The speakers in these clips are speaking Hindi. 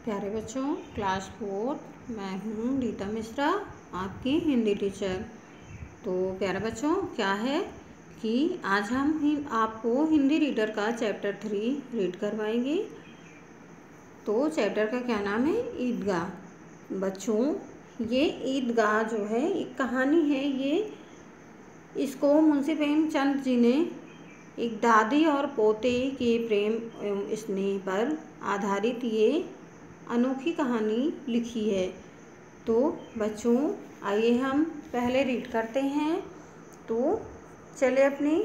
प्यारे बच्चों, क्लास 4 मैं हूँ रीता मिश्रा, आपकी हिंदी टीचर। तो प्यारे बच्चों, क्या है कि आज हम आपको हिंदी रीडर का चैप्टर 3 रीड करवाएंगे। तो चैप्टर का क्या नाम है? ईदगाह। बच्चों, ये ईदगाह जो है एक कहानी है। इसको मुंशी प्रेमचंद जी ने एक दादी और पोते के प्रेम एवं स्नेह पर आधारित ये अनोखी कहानी लिखी है। तो बच्चों, आइए हम पहले रीड करते हैं। तो चलिए अपनी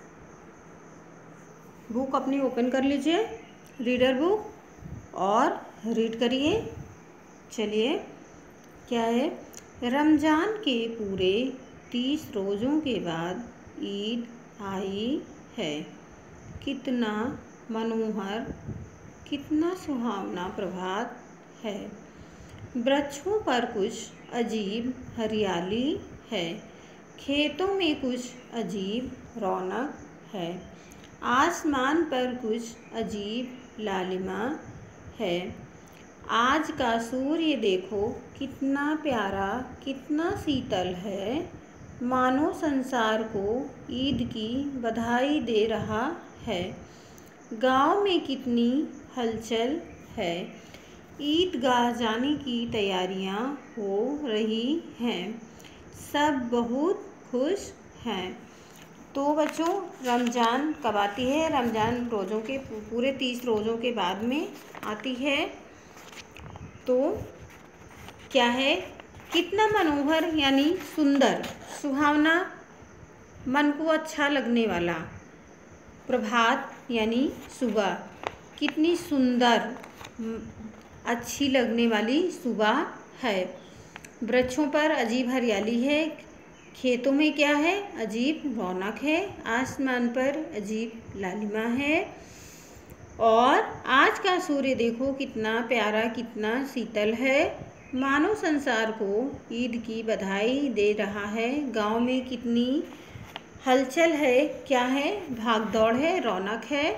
बुक ओपन कर लीजिए, रीडर बुक, और रीड करिए। चलिए, क्या है? रमज़ान के पूरे 30 रोज़ों के बाद ईद आई है। कितना मनोहर, कितना सुहावना प्रभात है। वृक्षों पर कुछ अजीब हरियाली है, खेतों में कुछ अजीब रौनक है, आसमान पर कुछ अजीब लालिमा है। आज का सूर्य देखो कितना प्यारा, कितना शीतल है, मानो संसार को ईद की बधाई दे रहा है। गांव में कितनी हलचल है, ईदगाह जाने की तैयारियां हो रही हैं, सब बहुत खुश हैं। तो बच्चों, रमज़ान कब आती है? रमज़ान रोज़ों के पूरे 30 रोज़ों के बाद में आती है। तो क्या है? कितना मनोहर यानी सुंदर, सुहावना, मन को अच्छा लगने वाला, प्रभात यानी सुबह, कितनी सुंदर, अच्छी लगने वाली सुबह है। वृक्षों पर अजीब हरियाली है, खेतों में क्या है? अजीब रौनक है, आसमान पर अजीब लालिमा है, और आज का सूर्य देखो कितना प्यारा, कितना शीतल है, मानो संसार को ईद की बधाई दे रहा है। गांव में कितनी हलचल है, क्या है? भागदौड़ है, रौनक है।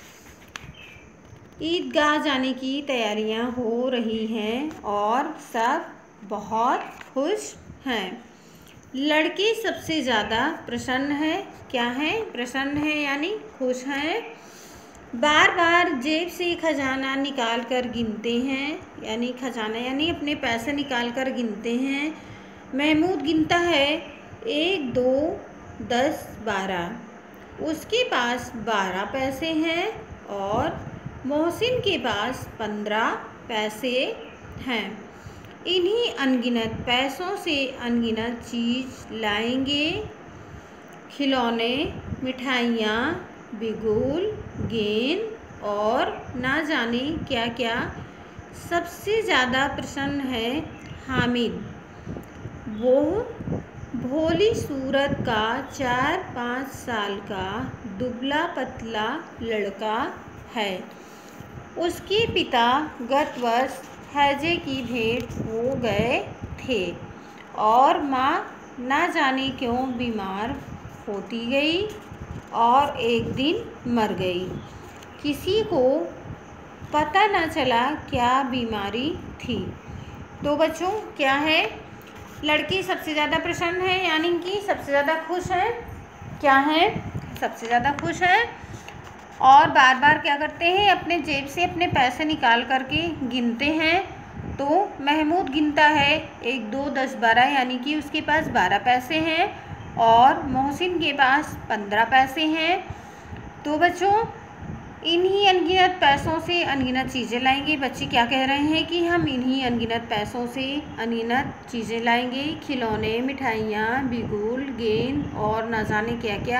ईदगाह जाने की तैयारियां हो रही हैं और सब बहुत खुश हैं। लड़के सबसे ज़्यादा प्रसन्न है, क्या है? प्रसन्न है यानी खुश हैं। बार बार जेब से खजाना निकाल कर गिनते हैं, यानी खजाना यानी अपने पैसे निकाल कर गिनते हैं। महमूद गिनता है 1, 2, 10, 12। उसके पास 12 पैसे हैं और मोहसिन के पास 15 पैसे हैं। इन्हीं अनगिनत पैसों से अनगिनत चीज़ लाएंगे, खिलौने, मिठाइयाँ, बिगुल, गेंद और ना जाने क्या क्या। सबसे ज़्यादा प्रसन्न है हामिद। वो भोली सूरत का 4-5 साल का दुबला पतला लड़का है। उसके पिता गत वर्ष हैजे की भेंट हो गए थे और माँ ना जाने क्यों बीमार होती गई और एक दिन मर गई। किसी को पता न चला क्या बीमारी थी। तो बच्चों, क्या है? लड़की सबसे ज़्यादा प्रसन्न है, यानी कि सबसे ज़्यादा खुश है। क्या है? सबसे ज़्यादा खुश है, और बार बार क्या करते हैं? अपने जेब से अपने पैसे निकाल करके गिनते हैं। तो महमूद गिनता है 1, 2, 10, 12, यानी कि उसके पास 12 पैसे हैं, और मोहसिन के पास 15 पैसे हैं। तो बच्चों, इन्हीं अनगिनत पैसों से अनगिनत चीज़ें लाएंगे। बच्चे क्या कह रहे हैं कि हम इन्हीं अनगिनत पैसों से अनगिनत चीज़ें लाएंगे, खिलौने, मिठाइयाँ, बिगुल, गेंद और न जाने क्या क्या।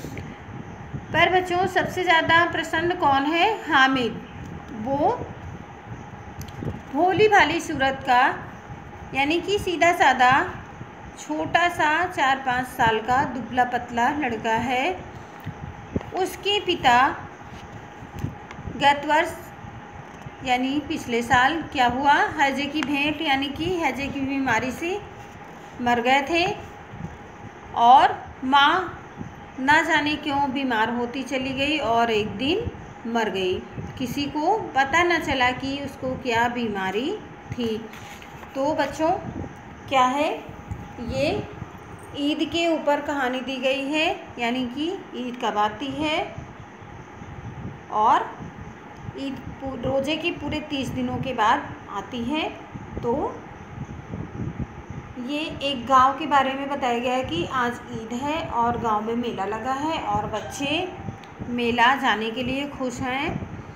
पर बच्चों, सबसे ज़्यादा प्रसन्न कौन है? हामिद। वो भोली भाली सूरत का, यानी कि सीधा साधा छोटा सा 4-5 साल का दुबला पतला लड़का है। उसके पिता गत वर्ष यानी पिछले साल क्या हुआ? हैजे की भेंट यानी कि हैजे की बीमारी से मर गए थे, और माँ ना जाने क्यों बीमार होती चली गई और एक दिन मर गई। किसी को पता न चला कि उसको क्या बीमारी थी। तो बच्चों क्या है, ये ईद के ऊपर कहानी दी गई है, यानी कि ईद कब आती है और ईद रोज़े के पूरे 30 दिनों के बाद आती है। तो ये एक गांव के बारे में बताया गया है कि आज ईद है और गांव में मेला लगा है और बच्चे मेला जाने के लिए खुश हैं।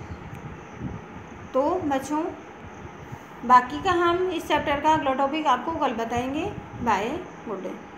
तो बच्चों बाकी का हम इस चैप्टर का अगला टॉपिक आपको कल बताएंगे। Bye, good day.